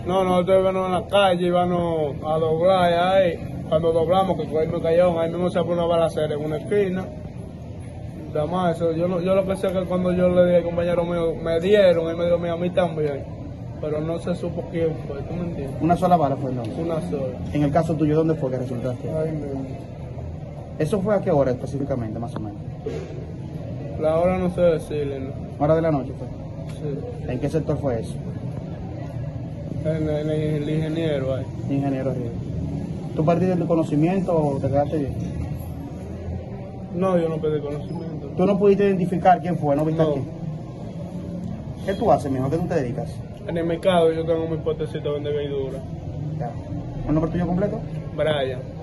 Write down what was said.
No, nosotros íbamos en la calle, íbamos a doblar ahí. Cuando doblamos, que cogimos cayón, ahí mismo se pone una balacera en una esquina. Nada más eso. Yo lo que sé es que cuando yo le dije al compañero mío, me dieron, él me dijo, a mí también. Pero no se supo quién fue, ¿tú me entiendes? Una sola bala fue, no. Una sola. En el caso tuyo, ¿dónde fue que resultaste? Ahí mismo. ¿Eso fue a qué hora específicamente, más o menos? La hora no sé decirle, ¿no? ¿Hora de la noche fue? Sí. ¿En qué sector fue eso? El ingeniero ahí. Ingeniero Río. ¿Tú perdiste tu conocimiento o te quedaste bien? No, yo no pedí conocimiento. ¿Tú no pudiste identificar quién fue? ¿No viste No. aquí? ¿Qué tú haces, mijo? ¿A qué tú te dedicas? En el mercado yo tengo mi potecito de vender verdura. Ya. ¿El nombre tuyo completo? Brian.